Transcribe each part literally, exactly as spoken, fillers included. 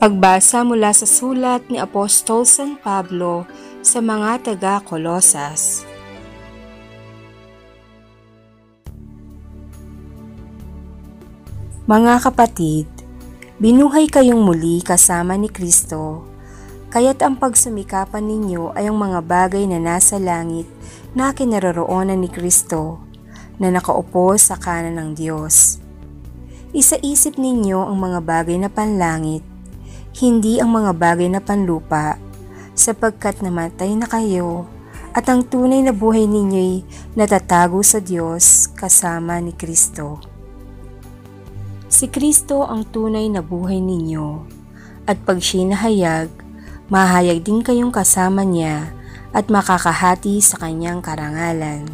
Pagbasa mula sa sulat ni Apostol San Pablo sa mga taga-Kolosas. Mga kapatid, binuhay kayong muli kasama ni Kristo, kaya't ang pagsumikapan ninyo ay ang mga bagay na nasa langit na kinaroroonan ni Kristo, na nakaupo sa kanan ng Diyos. Isaisip ninyo ang mga bagay na panlangit, hindi ang mga bagay na panlupa, sapagkat namatay na kayo at ang tunay na buhay ninyo'y natatago sa Diyos kasama ni Kristo. Si Kristo ang tunay na buhay ninyo, at pag siya'y nahayag, mahayag din kayong kasama niya at makakahati sa kanyang karangalan.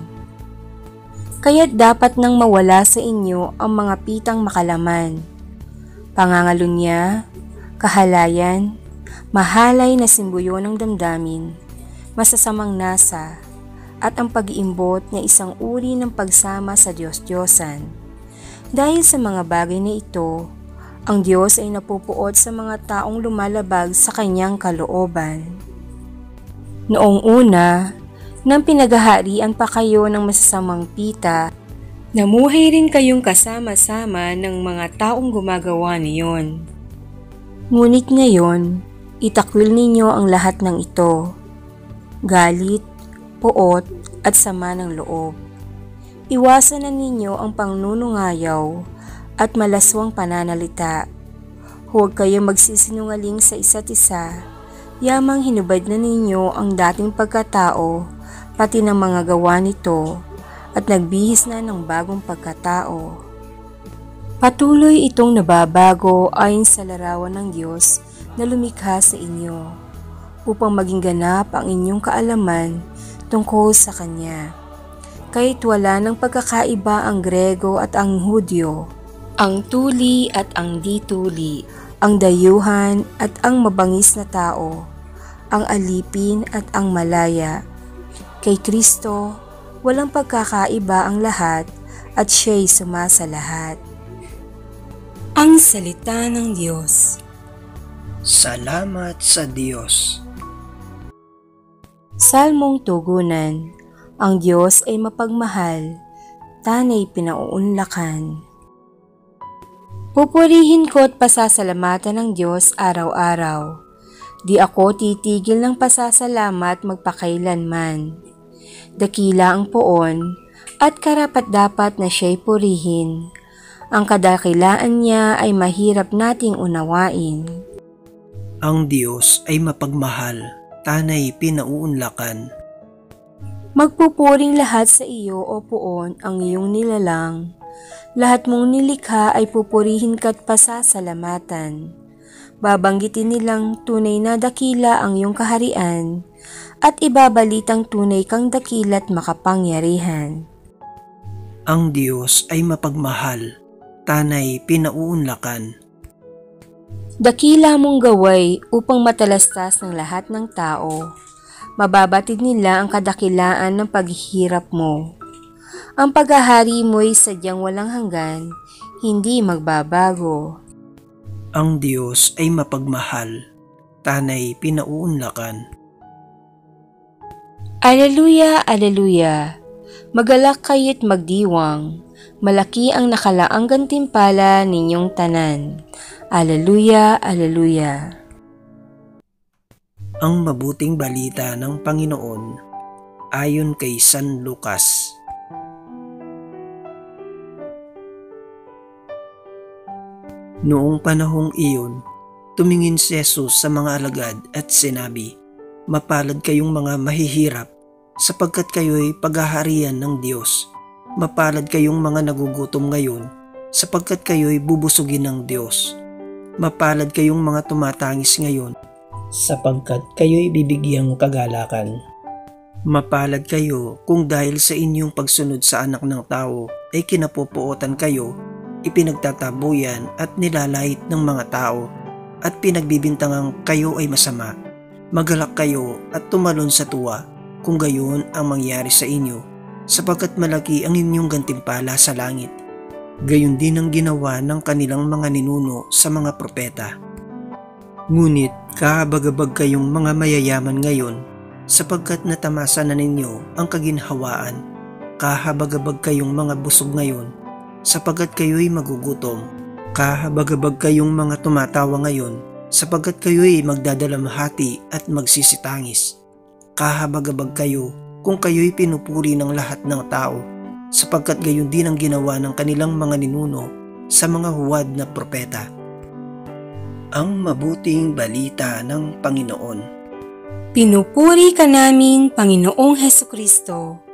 Kaya't dapat nang mawala sa inyo ang mga pitang makalaman, pangangalunya, kahalayan, mahalay na simbuyo ng damdamin, masasamang nasa, at ang pag-iimbot na isang uri ng pagsama sa Diyos-Diyosan. Dahil sa mga bagay na ito, ang Diyos ay napupuot sa mga taong lumalabag sa kanyang kalooban. Noong una, nang pinaghaharian pa kayo ng masasamang pita, namuhay rin kayong kasama-sama ng mga taong gumagawa niyon. Ngunit ngayon, itakwil ninyo ang lahat ng ito, galit, puot at sama ng loob. Iwasan na ninyo ang pangnunungayaw at malaswang pananalita. Huwag kayong magsisinungaling sa isa't isa, yamang hinubad na ninyo ang dating pagkatao, pati ng mga gawa nito, at nagbihis na ng bagong pagkatao. Patuloy itong nababago ayon sa larawan ng Diyos na lumikha sa inyo, upang maging ganap ang inyong kaalaman tungkol sa Kanya. Kahit wala ng pagkakaiba ang Grego at ang Hudyo, ang tuli at ang di-tuli, ang dayuhan at ang mabangis na tao, ang alipin at ang malaya. Kay Kristo, walang pagkakaiba ang lahat at siya'y sumasa lahat. Ang salita ng Diyos. Salamat sa Diyos. Salmong tugunan. Ang Diyos ay mapagmahal, tanay pinauunlakan. Pupurihin ko at pasasalamatan ng Diyos araw-araw. Di ako titigil ng pasasalamat magpakailanman. Dakila ang poon at karapat-dapat na siya'y purihin. Ang kadakilaan niya ay mahirap nating unawain. Ang Diyos ay mapagmahal, tanay pinauunlakan. Magpupuring lahat sa iyo, O poon, ang iyong nilalang. Lahat mong nilikha ay pupurihin ka't pasasalamatan. Babanggitin nilang tunay na dakila ang iyong kaharian, at ibabalitang tunay kang dakila't makapangyarihan. Ang Diyos ay mapagmahal, tanay pinauunlakan. Dakila mong gaway upang matalastas ng lahat ng tao. Mababatid nila ang kadakilaan ng paghihirap mo. Ang paghahari mo'y sadyang walang hanggan, hindi magbabago. Ang Diyos ay mapagmahal, tanay pinauunlakan. Aleluya, aleluya! Magalak kayo't magdiwang, malaki ang nakalaang gantimpala ninyong tanan. Aleluya, aleluya! Ang mabuting balita ng Panginoon ayon kay San Lucas. Noong panahong iyon, tumingin si Jesus sa mga alagad at sinabi, "Mapalad kayong mga mahihirap, sapagkat kayo'y paghaharian ng Diyos. Mapalad kayong mga nagugutom ngayon, sapagkat kayo'y bubusugin ng Diyos. Mapalad kayong mga tumatangis ngayon, sapagkat kayo'y bibigyang kagalakan. Mapalad kayo kung dahil sa inyong pagsunod sa Anak ng Tao ay kinapupuotan kayo, ipinagtatabuyan at nilalait ng mga tao, at pinagbibintangang kayo ay masama. Magalak kayo at tumalon sa tuwa kung gayon ang mangyari sa inyo, sapagkat malaki ang inyong gantimpala sa langit. Gayon din ang ginawa ng kanilang mga ninuno sa mga propeta. Ngunit kahabagabag kayong mga mayayaman ngayon, sapagkat natamasa na ninyo ang kaginhawaan. Kahabagabag kayong mga busog ngayon, sapagkat kayo'y magugutom. Kahabagabag kayong mga tumatawa ngayon, sapagkat kayo'y magdadalamhati at magsisitangis. Kahabagabag kayo kung kayo'y pinupuri ng lahat ng tao, sapagkat gayon din ang ginawa ng kanilang mga ninuno sa mga huwad na propeta. Ang mabuting balita ng Panginoon. Pinupuri ka namin, Panginoong Hesukristo.